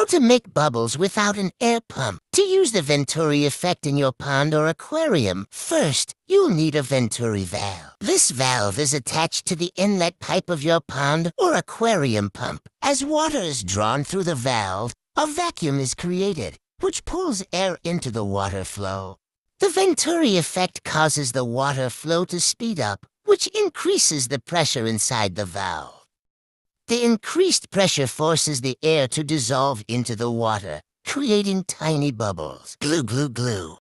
How to make bubbles without an air pump. To use the Venturi effect in your pond or aquarium, first, you'll need a Venturi valve. This valve is attached to the inlet pipe of your pond or aquarium pump. As water is drawn through the valve, a vacuum is created, which pulls air into the water flow. The Venturi effect causes the water flow to speed up, which increases the pressure inside the valve. The increased pressure forces the air to dissolve into the water, creating tiny bubbles. Glue, glue, glue.